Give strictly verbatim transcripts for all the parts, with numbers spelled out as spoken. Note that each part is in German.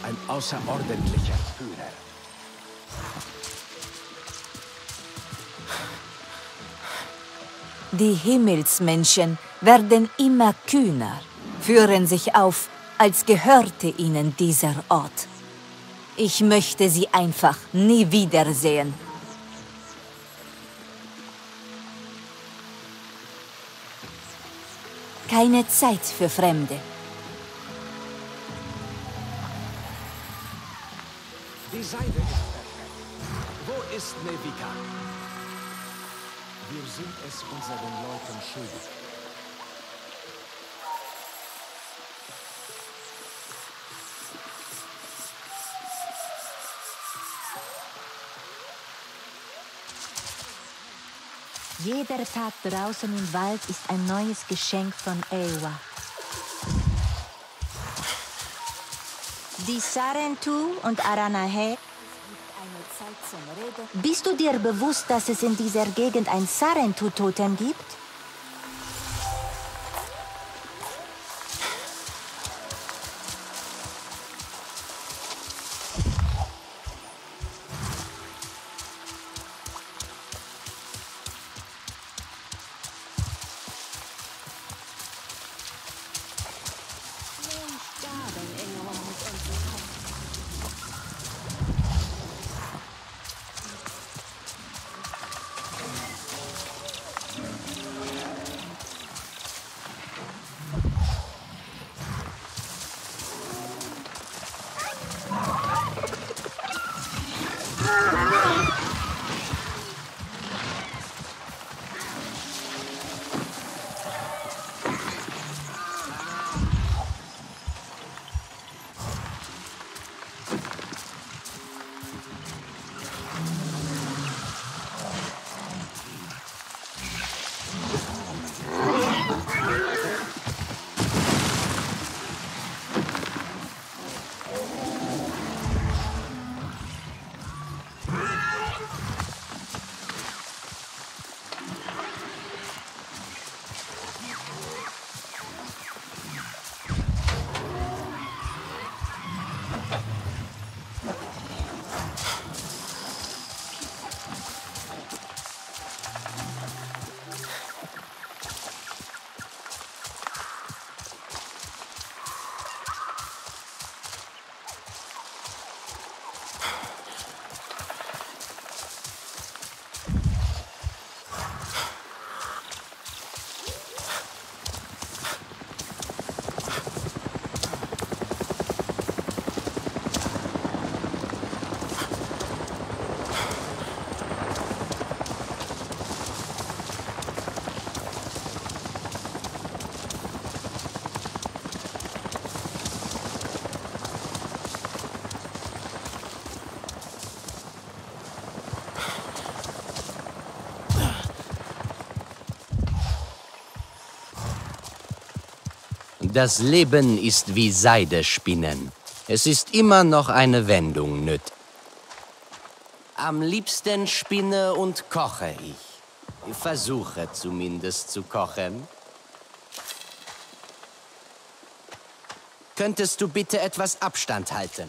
ein außerordentlicher Führer. Die Himmelsmenschen werden immer kühner, führen sich auf, als gehörte ihnen dieser Ort. Ich möchte sie einfach nie wiedersehen. Keine Zeit für Fremde. Die Seide ist perfekt. Wo ist Nevika? Wir sind es unseren Leuten schuldig. Jeder Tag draußen im Wald ist ein neues Geschenk von Eywa. Die Sarentu und Aranahe. Bist du dir bewusst, dass es in dieser Gegend ein Sarentu-Totem gibt? Das Leben ist wie Seidespinnen. Es ist immer noch eine Wendung nötig. Am liebsten spinne und koche ich. Versuche zumindest zu kochen. Könntest du bitte etwas Abstand halten?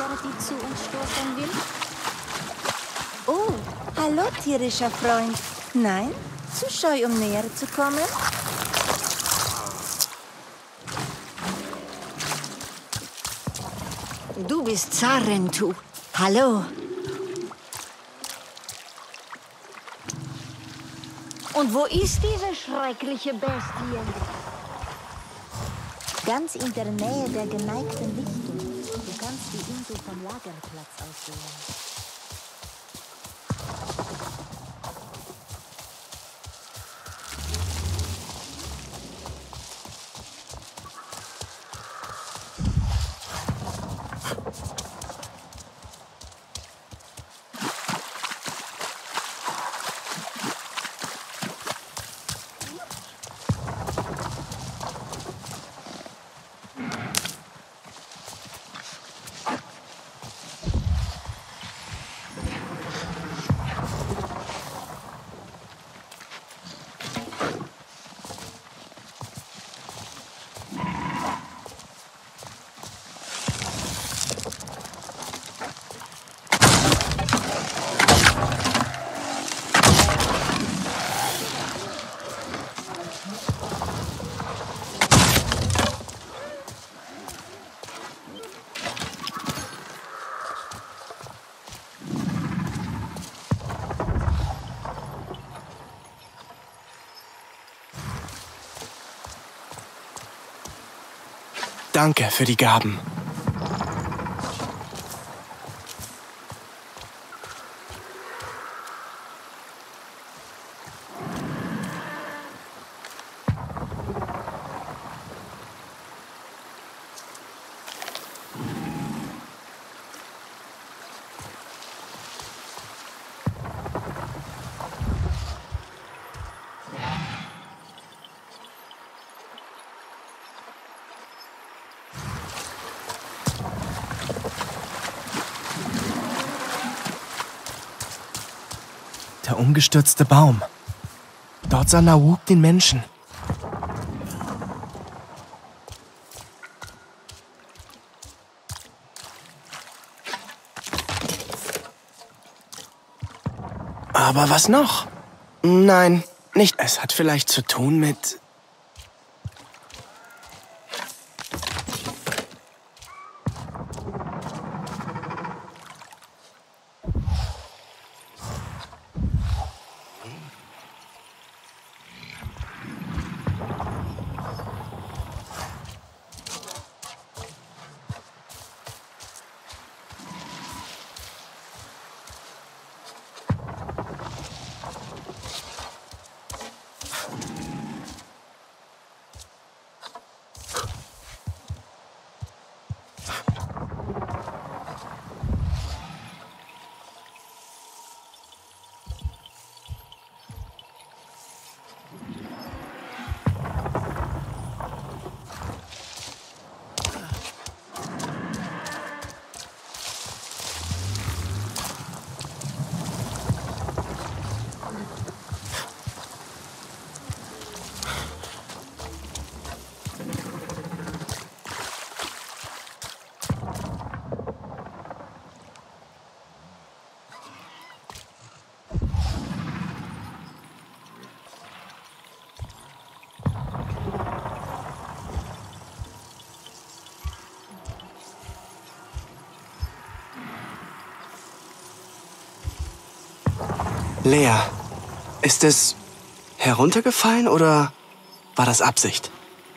die zu uns stoßen will? Oh, hallo, tierischer Freund. Nein? Zu scheu, um näher zu kommen? Du bist Zarentu. Hallo. Und wo ist diese schreckliche Bestie? Ganz in der Nähe der geneigten Lichtung. Du kannst die Insel vom Lagerplatz aus sehen. Danke für die Gaben. Der umgestürzte Baum. Dort sah Nahuk den Menschen. Aber was noch? Nein, nicht. Es hat vielleicht zu tun mit... Lea, ist es heruntergefallen oder war das Absicht?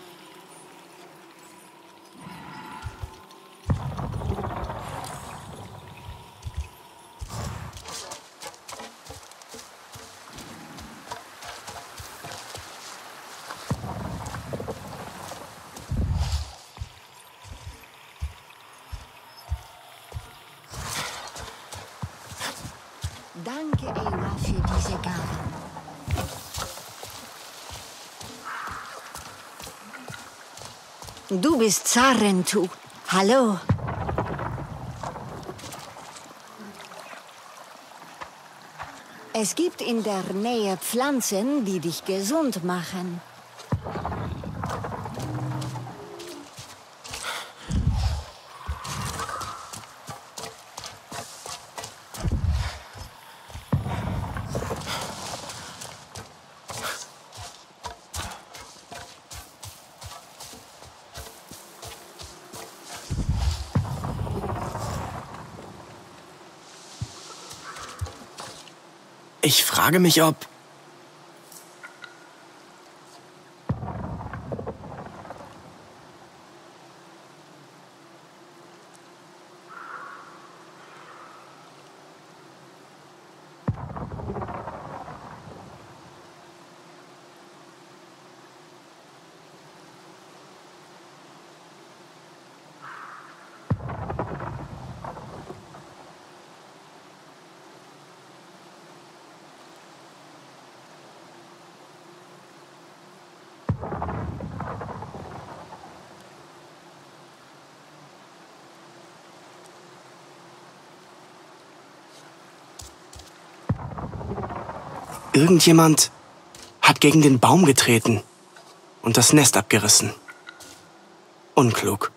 Danke, Ewa, für diese Gabe. Du bist Zarentu. Hallo. Es gibt in der Nähe Pflanzen, die dich gesund machen. Ich frage mich, ob... Irgendjemand hat gegen den Baum getreten und das Nest abgerissen. Unklug.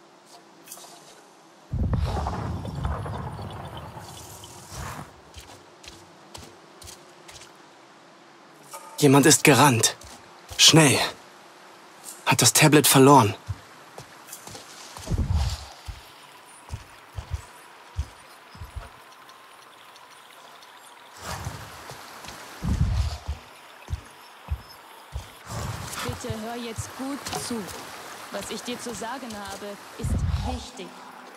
Jemand ist gerannt. Schnell. Hat das Tablet verloren. Bitte hör jetzt gut zu. Was ich dir zu sagen habe, ist wichtig.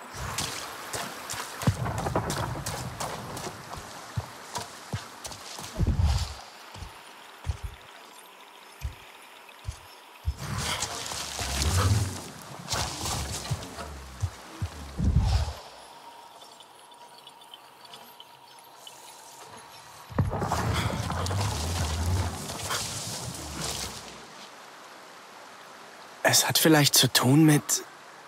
Es hat vielleicht zu tun mit...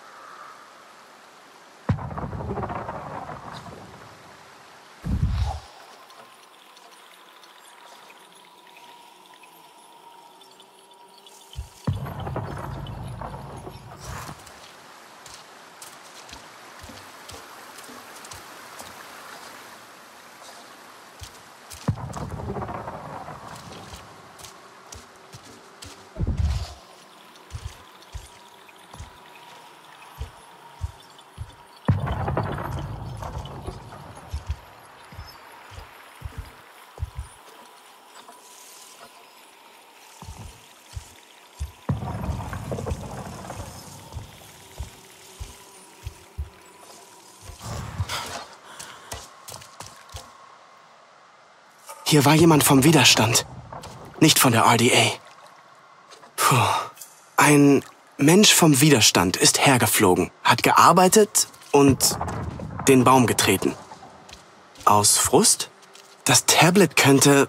Hier war jemand vom Widerstand, nicht von der R D A. Puh. Ein Mensch vom Widerstand ist hergeflogen, hat gearbeitet und den Baum getreten. Aus Frust? Das Tablet könnte...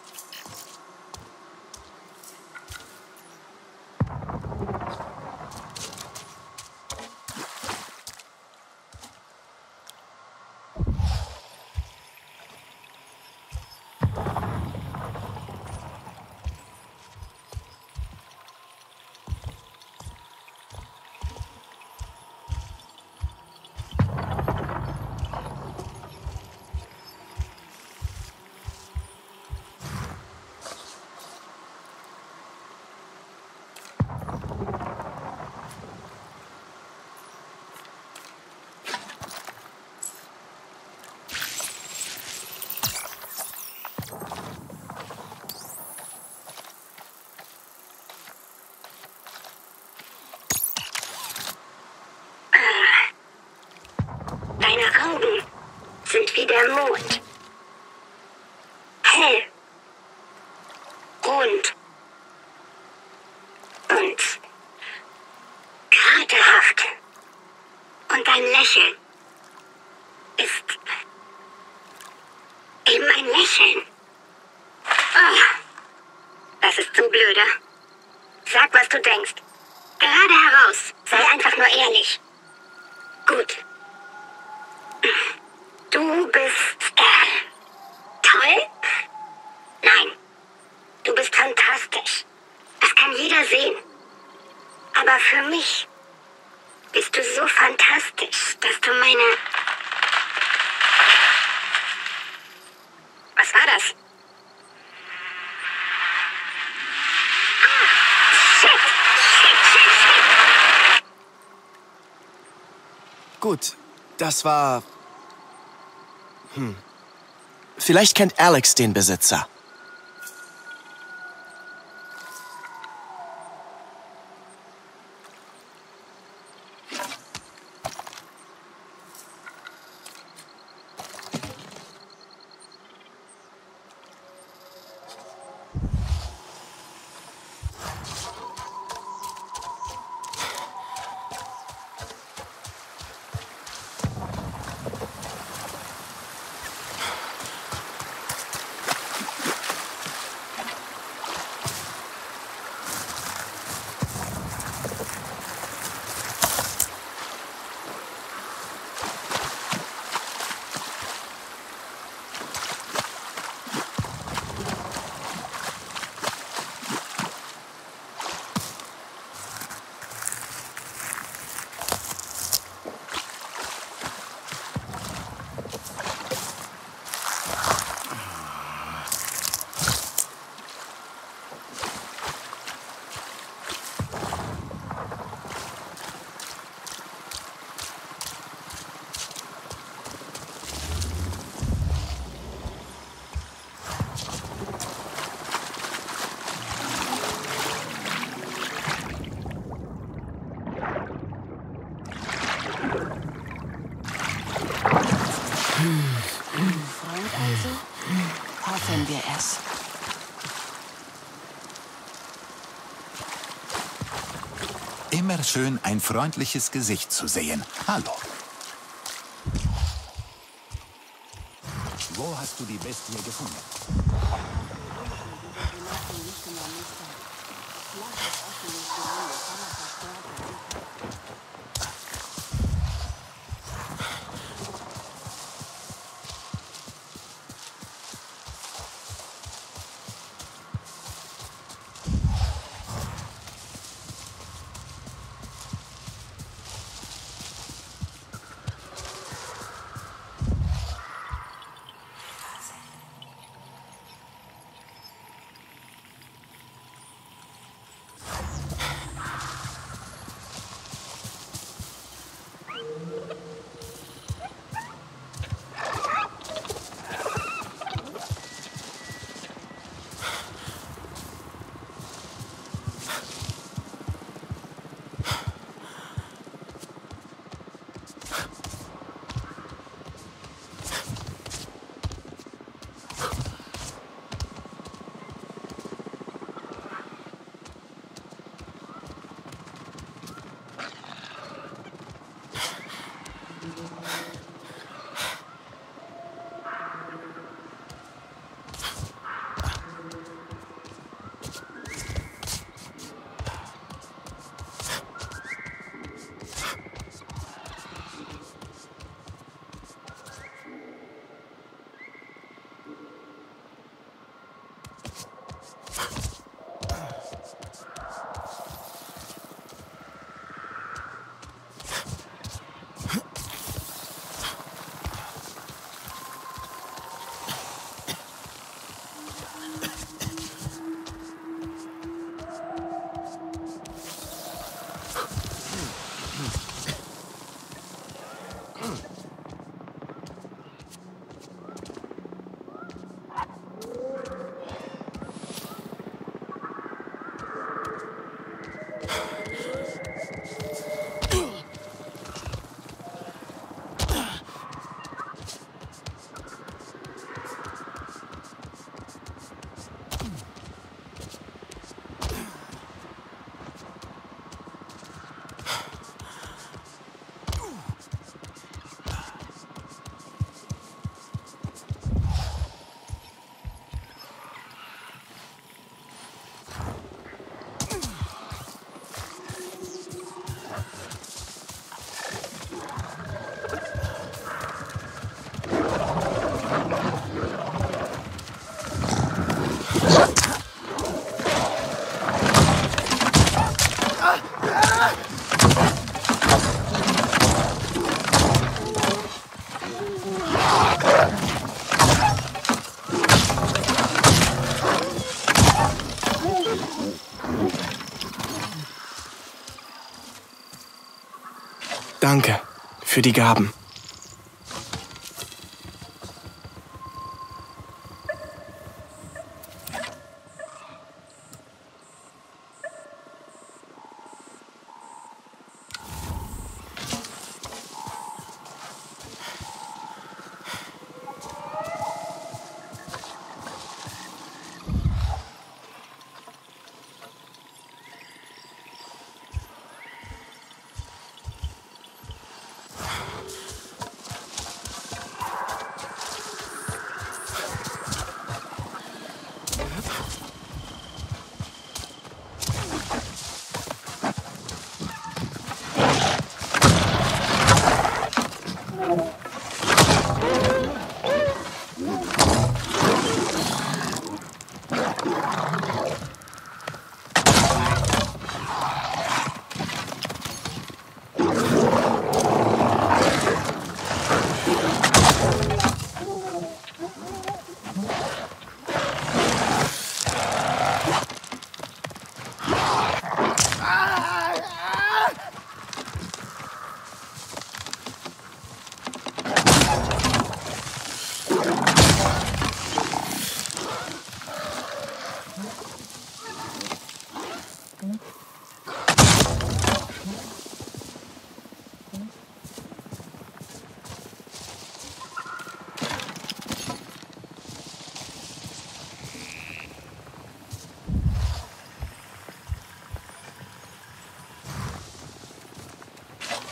Deine Augen sind wie der Mond. Hell. Rund. Und gratehaft. Und dein Lächeln ist eben ein Lächeln. Oh, das ist zu blöde. Sag, was du denkst. Gerade heraus. Sei einfach nur ehrlich. Gut. Du bist äh, toll? Nein. Du bist fantastisch. Das kann jeder sehen. Aber für mich bist du so fantastisch, dass du meine... Was war das? Ah, shit, shit, shit, shit. Gut, das war... Hm. Vielleicht kennt Alex den Besitzer. Immer schön, ein freundliches Gesicht zu sehen. Hallo. Wo hast du die Bestie gefunden? Danke für die Gaben.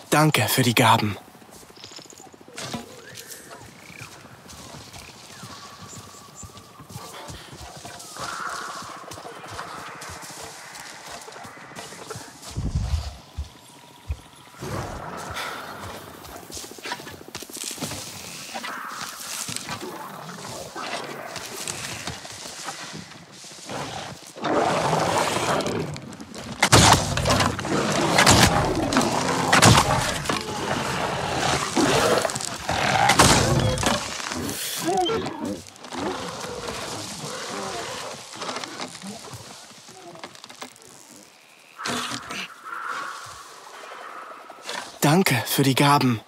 Danke für die Gaben. Danke für die Gaben.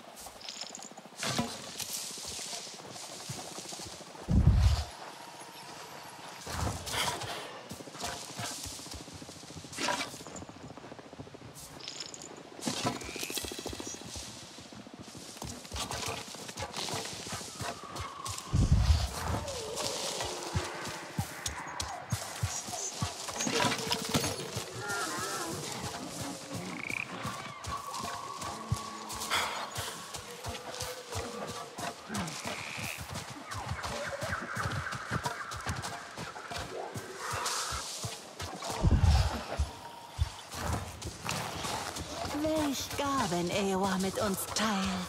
Welch Gaben Ewa mit uns teilt.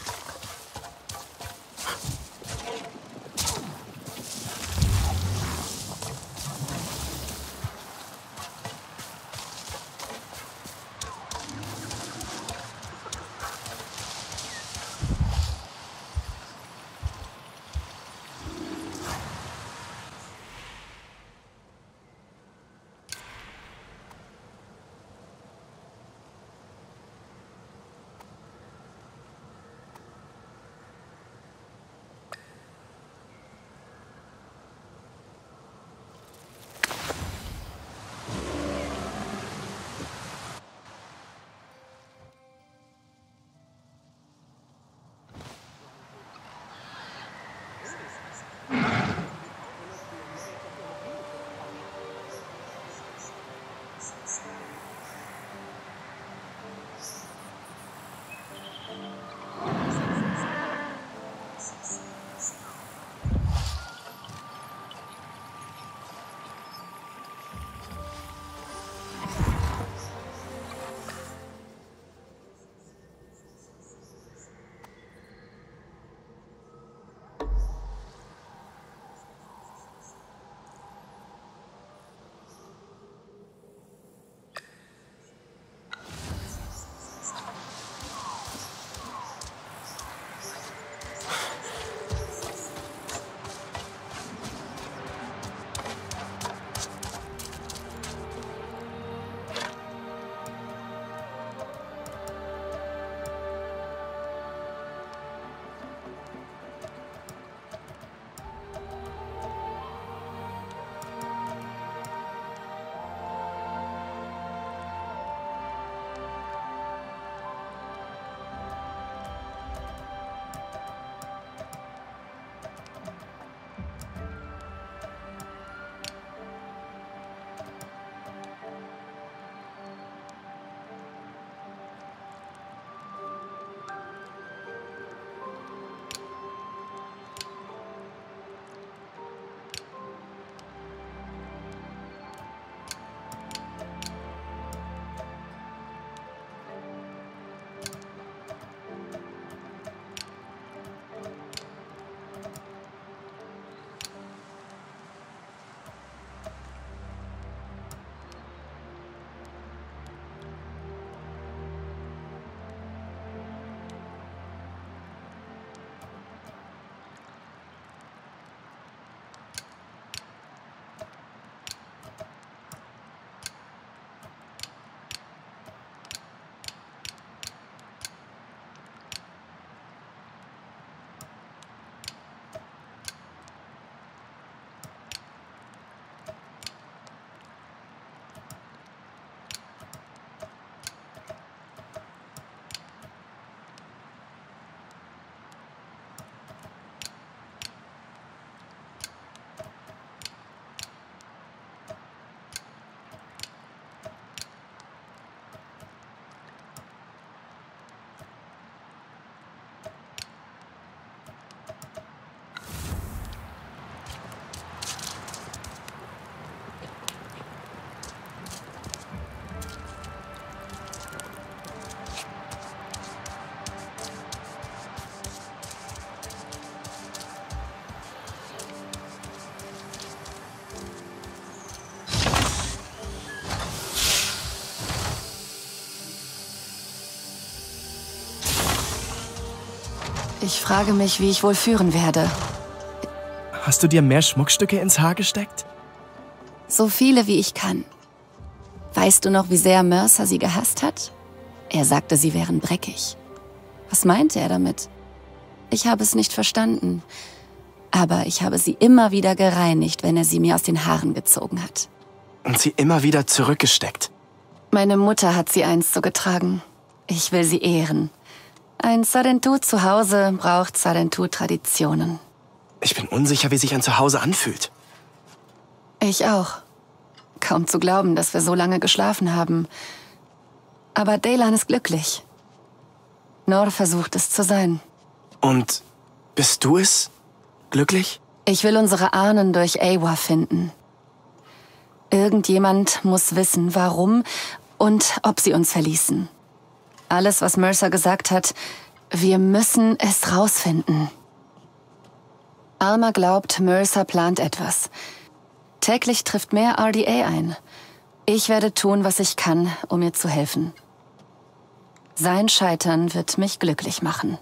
Ich frage mich, wie ich wohl führen werde. Hast du dir mehr Schmuckstücke ins Haar gesteckt? So viele, wie ich kann. Weißt du noch, wie sehr Mercer sie gehasst hat? Er sagte, sie wären dreckig. Was meinte er damit? Ich habe es nicht verstanden. Aber ich habe sie immer wieder gereinigt, wenn er sie mir aus den Haaren gezogen hat. Und sie immer wieder zurückgesteckt. Meine Mutter hat sie einst so getragen. Ich will sie ehren. Ein Sarentu zu Hause braucht Sarentu-Traditionen. Ich bin unsicher, wie sich ein Zuhause anfühlt. Ich auch. Kaum zu glauben, dass wir so lange geschlafen haben. Aber Daylan ist glücklich. Nor versucht es zu sein. Und bist du es? Glücklich? Ich will unsere Ahnen durch Eywa finden. Irgendjemand muss wissen, warum und ob sie uns verließen. Alles, was Mercer gesagt hat, wir müssen es rausfinden. Alma glaubt, Mercer plant etwas. Täglich trifft mehr R D A ein. Ich werde tun, was ich kann, um ihr zu helfen. Sein Scheitern wird mich glücklich machen.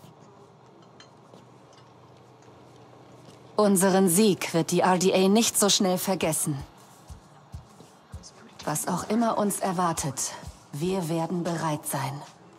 Unseren Sieg wird die R D A nicht so schnell vergessen. Was auch immer uns erwartet, wir werden bereit sein.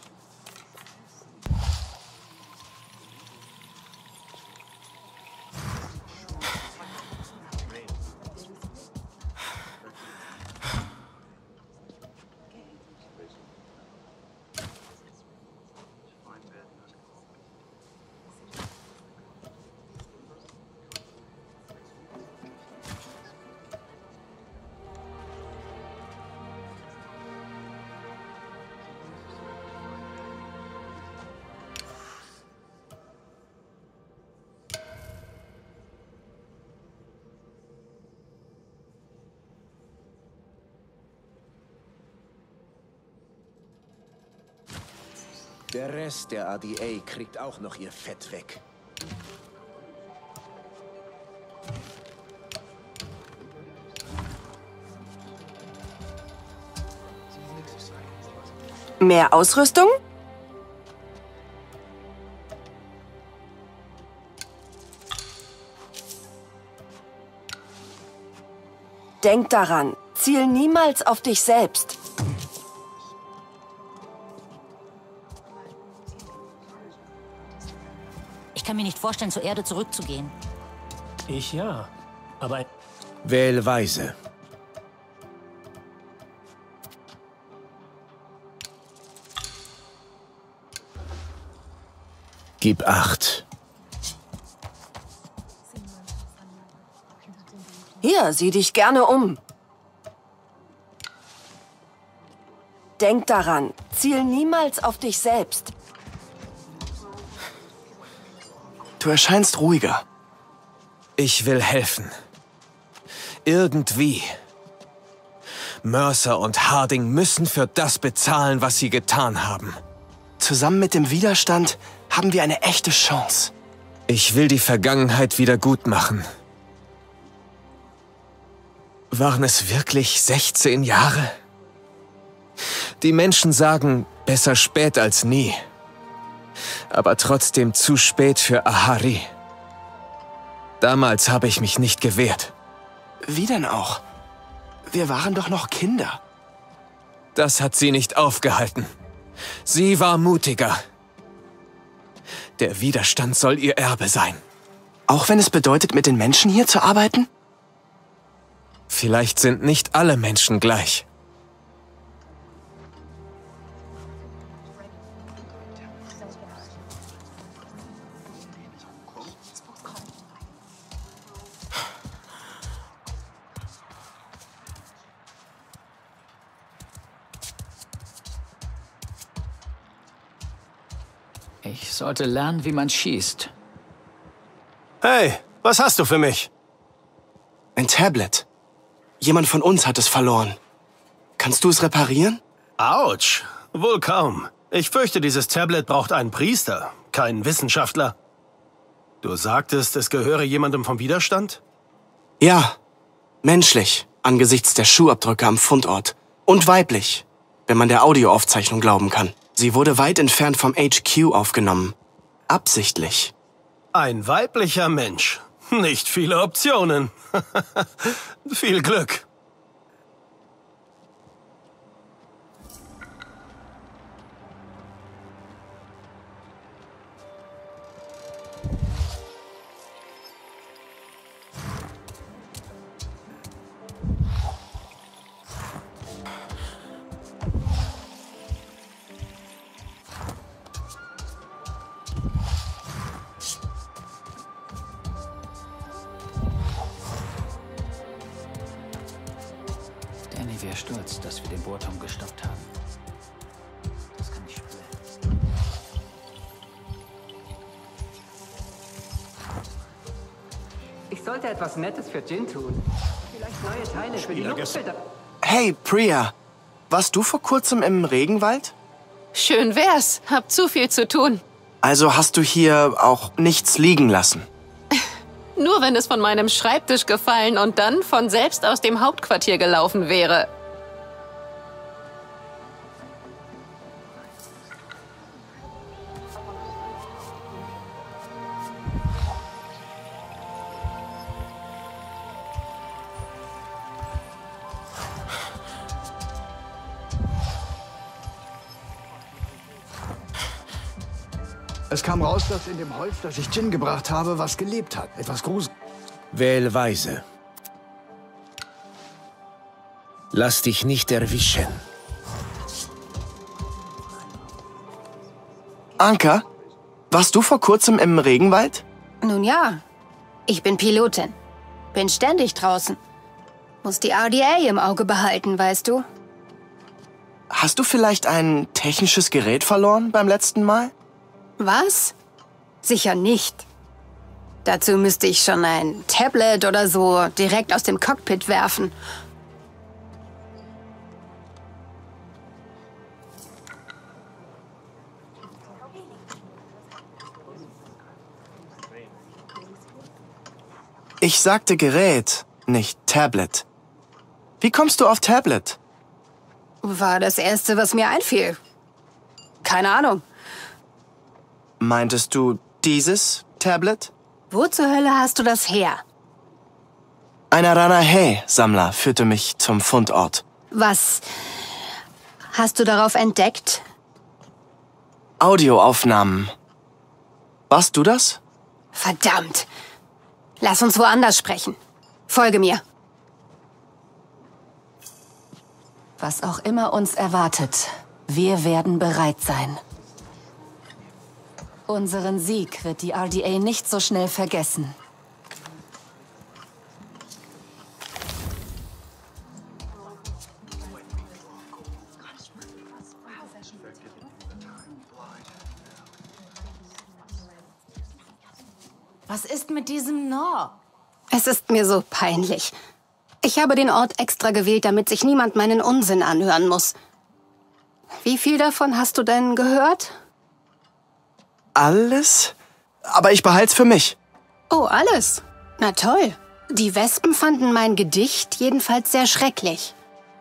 Der Rest der R D A kriegt auch noch ihr Fett weg. Mehr Ausrüstung? Denk daran, ziel niemals auf dich selbst. Ich kann mir nicht vorstellen, zur Erde zurückzugehen. Ich ja, aber... Wähl weise. Gib acht. Hier, sieh dich gerne um. Denk daran, ziel niemals auf dich selbst. Du erscheinst ruhiger. Ich will helfen. Irgendwie. Mercer und Harding müssen für das bezahlen, was sie getan haben. Zusammen mit dem Widerstand haben wir eine echte Chance. Ich will die Vergangenheit wieder gut machen. Waren es wirklich sechzehn Jahre? Die Menschen sagen, besser spät als nie. Aber trotzdem zu spät für Ahari. Damals habe ich mich nicht gewehrt. Wie denn auch? Wir waren doch noch Kinder. Das hat sie nicht aufgehalten. Sie war mutiger. Der Widerstand soll ihr Erbe sein. Auch wenn es bedeutet, mit den Menschen hier zu arbeiten? Vielleicht sind nicht alle Menschen gleich. Ich sollte lernen, wie man schießt. Hey, was hast du für mich? Ein Tablet. Jemand von uns hat es verloren. Kannst du es reparieren? Autsch, wohl kaum. Ich fürchte, dieses Tablet braucht einen Priester, keinen Wissenschaftler. Du sagtest, es gehöre jemandem vom Widerstand? Ja, menschlich, angesichts der Schuhabdrücke am Fundort. Und weiblich, wenn man der Audioaufzeichnung glauben kann. Sie wurde weit entfernt vom H Q aufgenommen. absichtlich. Ein weiblicher Mensch. Nicht viele Optionen. Viel Glück. Danny wäre stolz, dass wir den Bohrturm gestoppt haben. Das kann ich spüren. Ich sollte etwas Nettes für Jin tun. Vielleicht neue Teile für die Luftfilter. Hey, Priya. Warst du vor kurzem im Regenwald? Schön wär's. Hab zu viel zu tun. Also hast du hier auch nichts liegen lassen? Nur wenn es von meinem Schreibtisch gefallen und dann von selbst aus dem Hauptquartier gelaufen wäre. Es kam raus, dass in dem Holz, das ich Jin gebracht habe, was gelebt hat. Etwas Grusel. Wähl weise. Lass dich nicht erwischen. Anka, warst du vor kurzem im Regenwald? Nun ja, ich bin Pilotin. Bin ständig draußen. Muss die R D A im Auge behalten, weißt du? Hast du vielleicht ein technisches Gerät verloren beim letzten Mal? Was? Sicher nicht. Dazu müsste ich schon ein Tablet oder so direkt aus dem Cockpit werfen. Ich sagte Gerät, nicht Tablet. Wie kommst du auf Tablet? War das Erste, was mir einfiel. Keine Ahnung. Meintest du dieses Tablet? Wo zur Hölle hast du das her? Ein Rana-He-Sammler führte mich zum Fundort. Was hast du darauf entdeckt? Audioaufnahmen. Warst du das? Verdammt. Lass uns woanders sprechen. Folge mir. Was auch immer uns erwartet, wir werden bereit sein. Unseren Sieg wird die R D A nicht so schnell vergessen. Was ist mit diesem Nor? Es ist mir so peinlich. Ich habe den Ort extra gewählt, damit sich niemand meinen Unsinn anhören muss. Wie viel davon hast du denn gehört? Alles? Aber ich behalt's für mich. Oh, alles? Na toll. Die Wespen fanden mein Gedicht jedenfalls sehr schrecklich.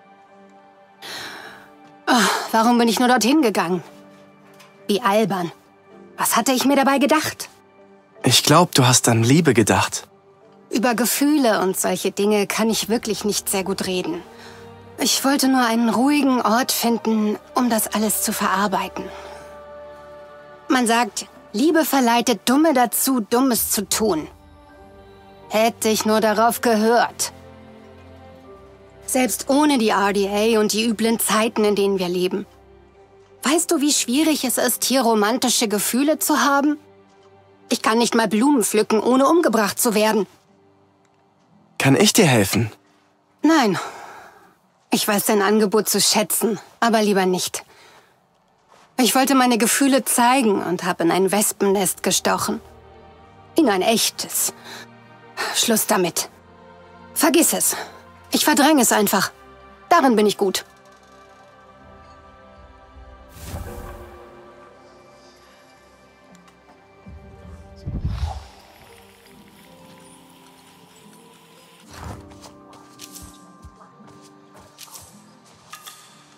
Oh, warum bin ich nur dorthin gegangen? Wie albern. Was hatte ich mir dabei gedacht? Ich glaube, du hast an Liebe gedacht. Über Gefühle und solche Dinge kann ich wirklich nicht sehr gut reden. Ich wollte nur einen ruhigen Ort finden, um das alles zu verarbeiten. Man sagt, Liebe verleitet Dumme dazu, Dummes zu tun. Hätte ich nur darauf gehört. Selbst ohne die R D A und die üblen Zeiten, in denen wir leben. Weißt du, wie schwierig es ist, hier romantische Gefühle zu haben? Ich kann nicht mal Blumen pflücken, ohne umgebracht zu werden. Kann ich dir helfen? Nein. Ich weiß dein Angebot zu schätzen, aber lieber nicht. Ich wollte meine Gefühle zeigen und habe in ein Wespennest gestochen. In ein echtes. Schluss damit. Vergiss es. Ich verdränge es einfach. Darin bin ich gut.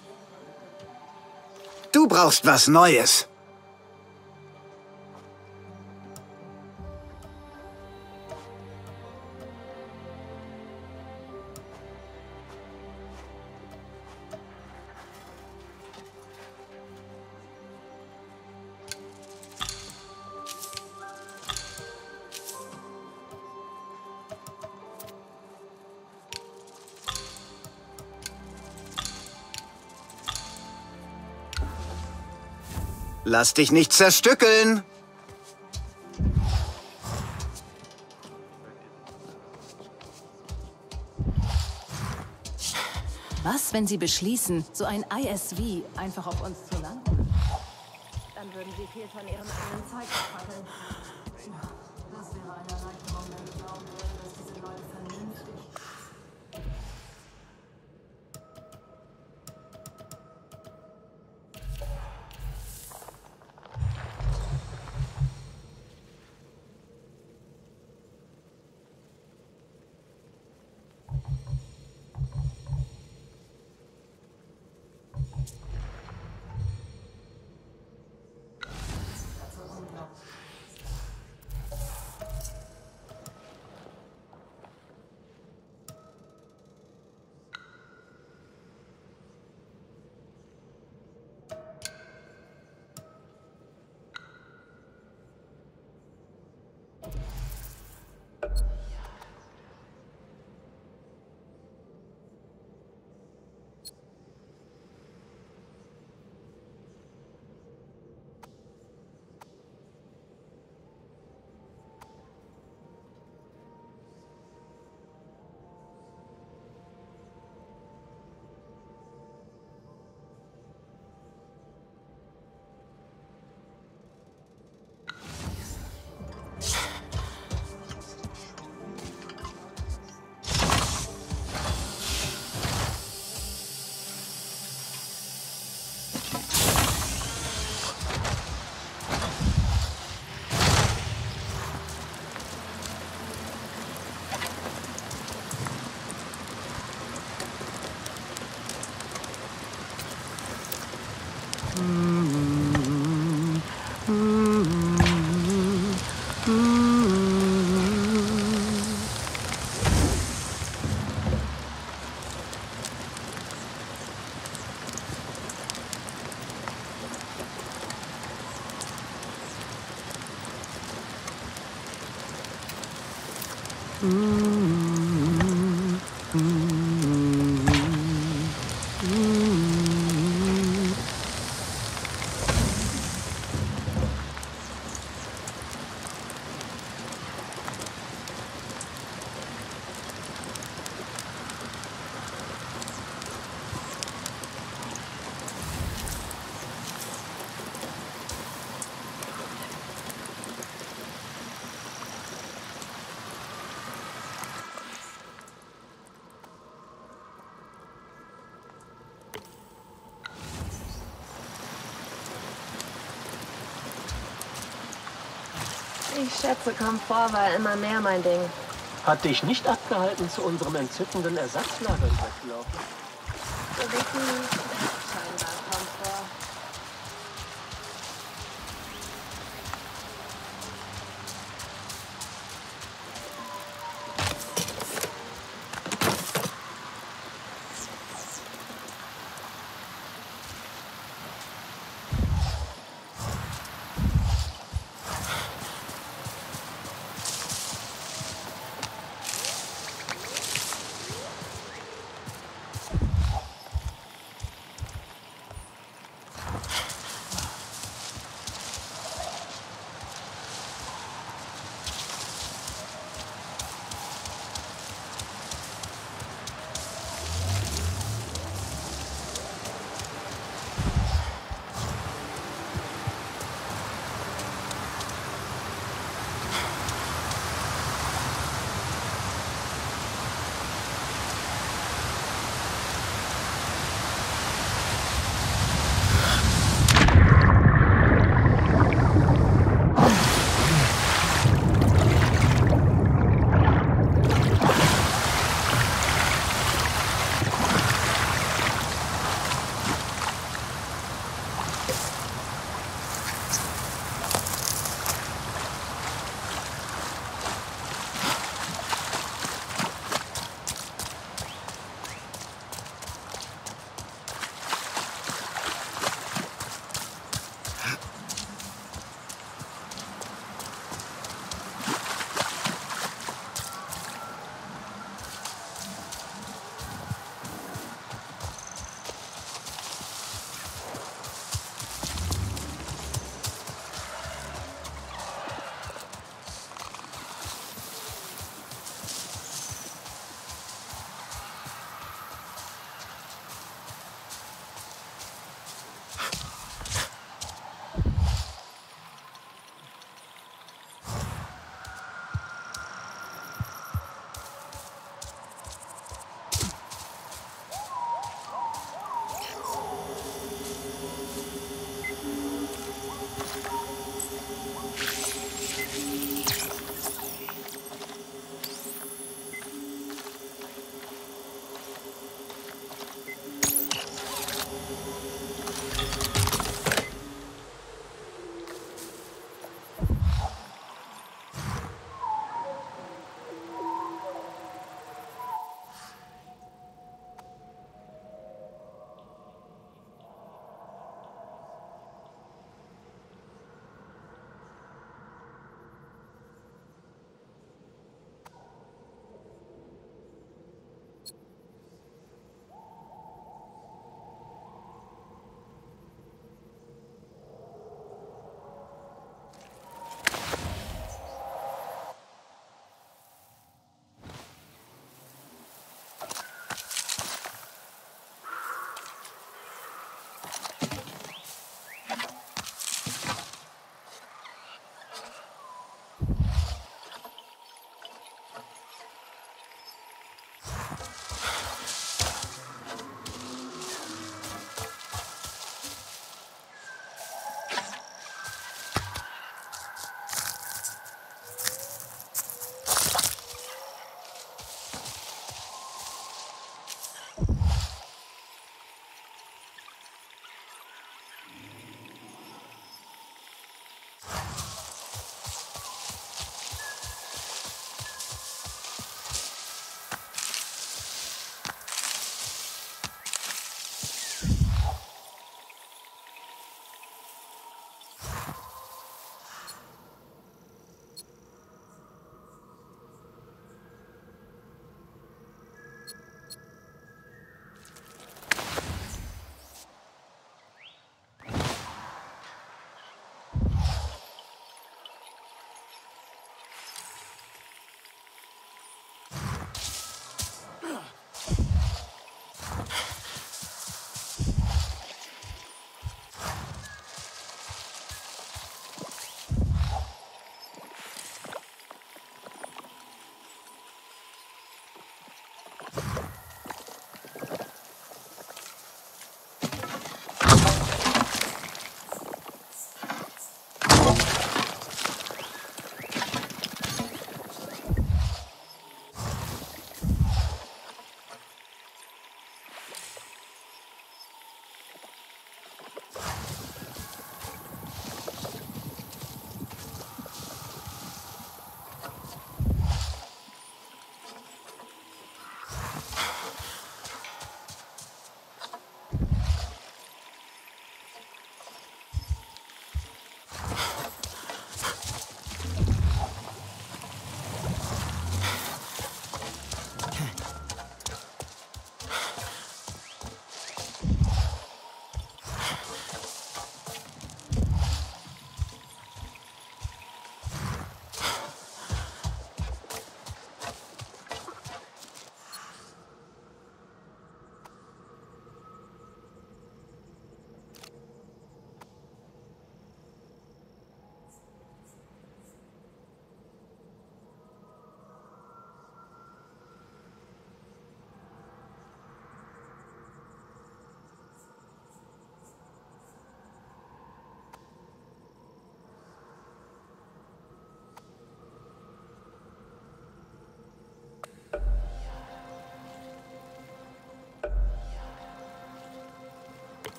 Du brauchst was Neues. Lass dich nicht zerstückeln! Was, wenn Sie beschließen, so ein I S V einfach auf uns zu landen? Dann würden Sie viel von Ihrem eigenen Zeug verfackeln. Das wäre eine Erleichterung, wenn ich glauben würde, dass diese Leute vernünftig... Ich schätze, Komfort war immer mehr mein Ding. Hat dich nicht abgehalten, zu unserem entzückenden Ersatzlager überzulaufen? Wir wissen, scheinbar Komfort.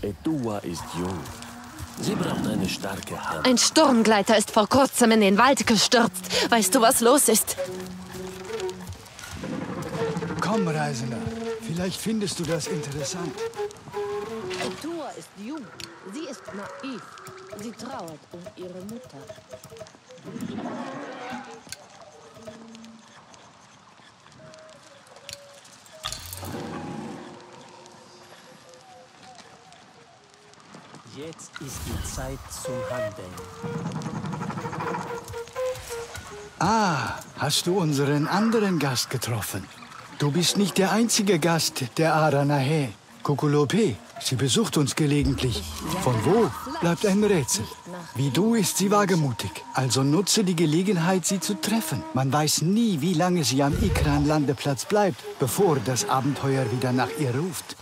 Etua ist jung. Sie braucht eine starke Hand. Ein Sturmgleiter ist vor kurzem in den Wald gestürzt. Weißt du, was los ist? Komm, Reisender. Vielleicht findest du das interessant. Etua ist jung. Sie ist naiv. Sie trauert um ihre Mutter. Jetzt ist die Zeit zum Handeln. Ah, hast du unseren anderen Gast getroffen? Du bist nicht der einzige Gast der Aranahe. Kukulope, sie besucht uns gelegentlich. Von wo? Bleibt ein Rätsel. Wie du ist sie wagemutig. Also nutze die Gelegenheit, sie zu treffen. Man weiß nie, wie lange sie am Ikran-Landeplatz bleibt, bevor das Abenteuer wieder nach ihr ruft.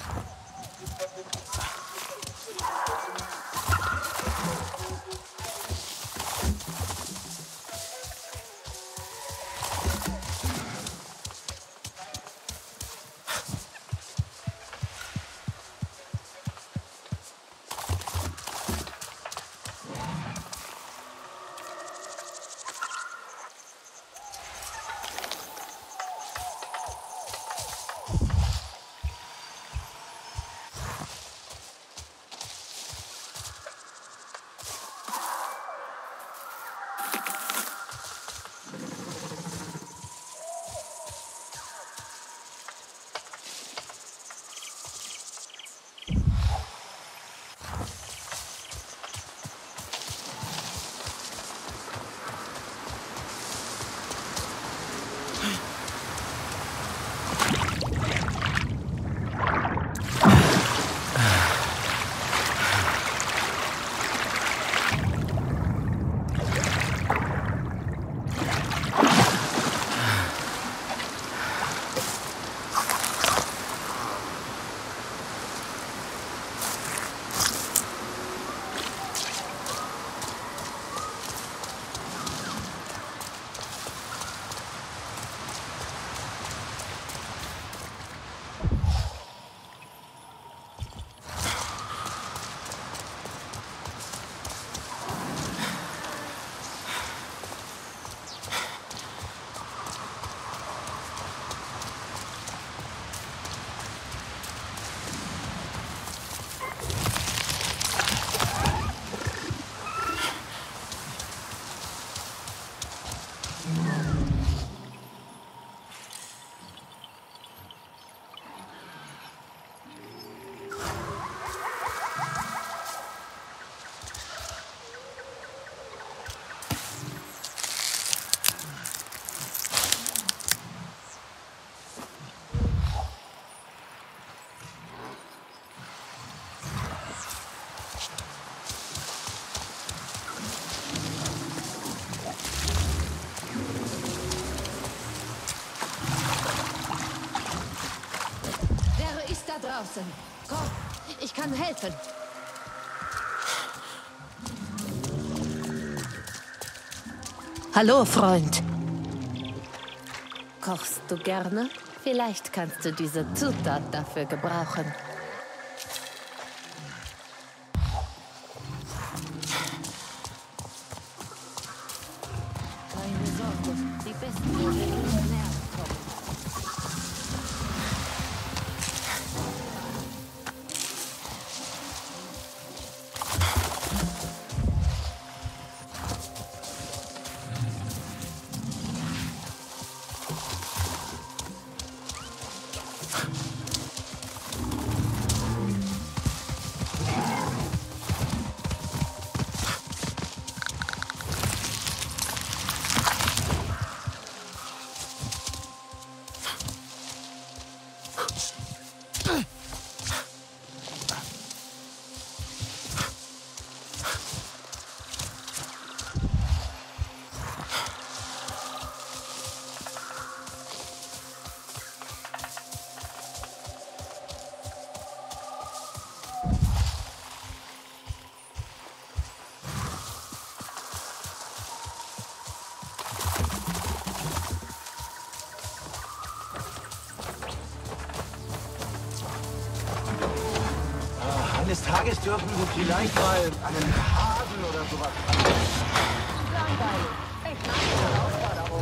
Draußen. Komm, ich kann helfen. Hallo, Freund. Kochst du gerne? Vielleicht kannst du diese Zutat dafür gebrauchen. Keine Sorge, die besten Regeln näher kommen. Eines Tages dürfen wir vielleicht mal einen Hasen oder sowas haben. Langweilig. Ich mag die Herausforderung.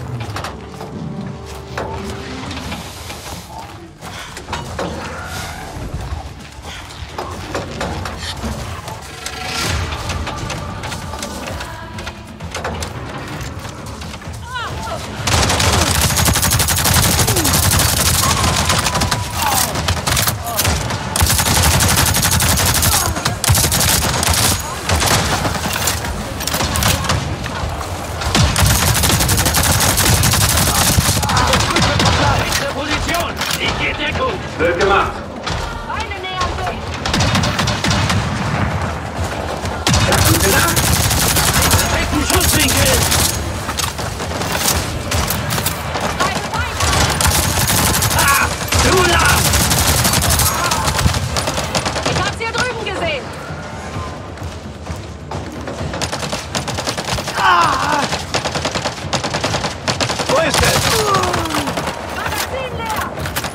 Wird gemacht. Beine nähern sich. Gute Nacht. Perfekten Schusswinkel. Ah, zu lang. Ich hab's hier drüben gesehen. Ah! Wo ist es? Magazin leer.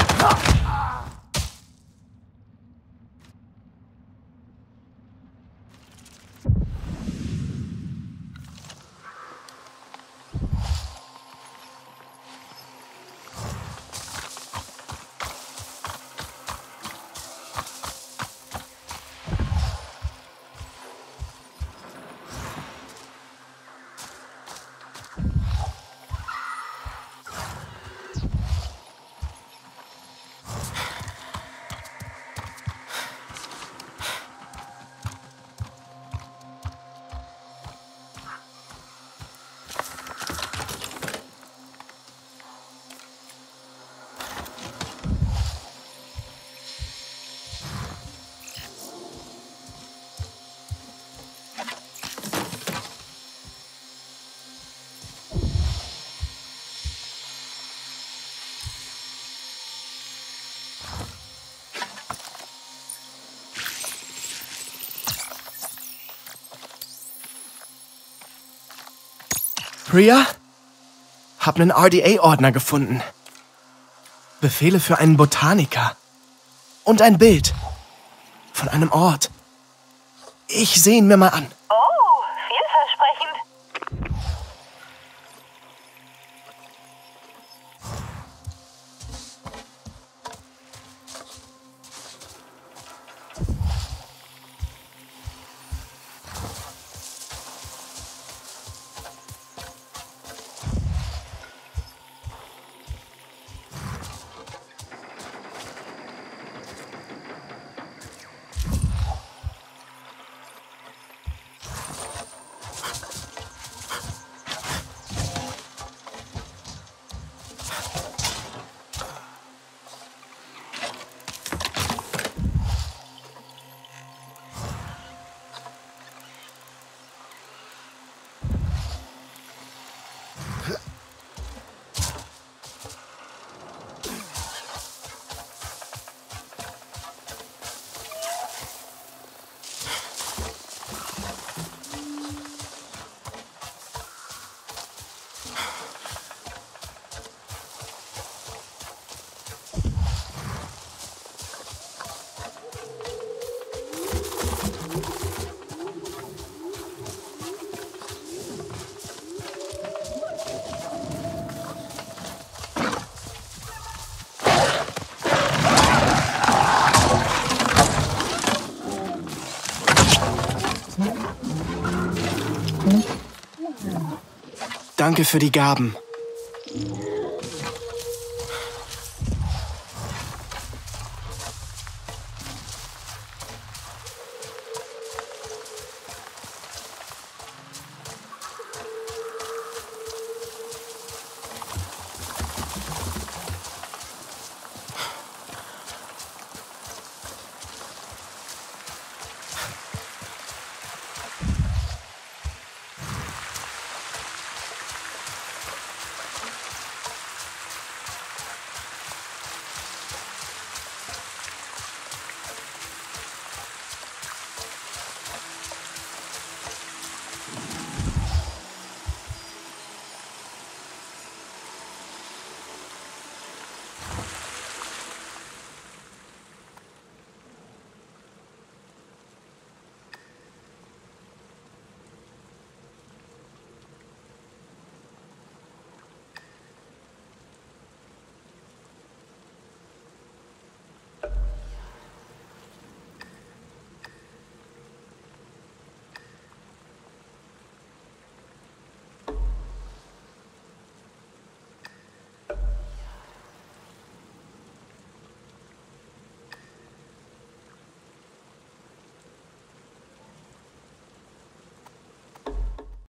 Priya? Hab einen R D A-Ordner gefunden. Befehle für einen Botaniker. Und ein Bild. Von einem Ort. Ich seh ihn mir mal an. Oh, vielversprechend. Danke für die Gaben.